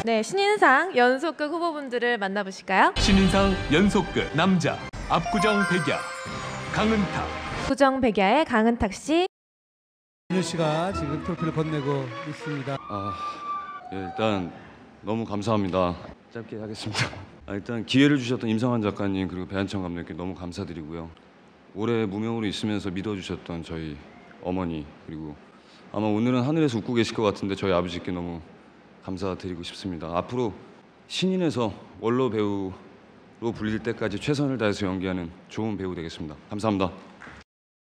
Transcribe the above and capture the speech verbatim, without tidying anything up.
네, 신인상 연속극 후보분들을 만나보실까요? 신인상 연속극 남자 압구정 백야 강은탁. 구정 백야의 강은탁 씨. 윤 씨가 지금 트로피를 건네고 있습니다. 아, 예, 일단 너무 감사합니다. 짧게 하겠습니다. 아, 일단 기회를 주셨던 임성환 작가님 그리고 배한청 감독님께 너무 감사드리고요. 올해 무명으로 있으면서 믿어주셨던 저희 어머니 그리고 아마 오늘은 하늘에서 웃고 계실 것 같은데 저희 아버지께 너무 감사드리고 싶습니다. 앞으로 신인에서 원로 배우로 불릴 때까지 최선을 다해서 연기하는 좋은 배우 되겠습니다. 감사합니다.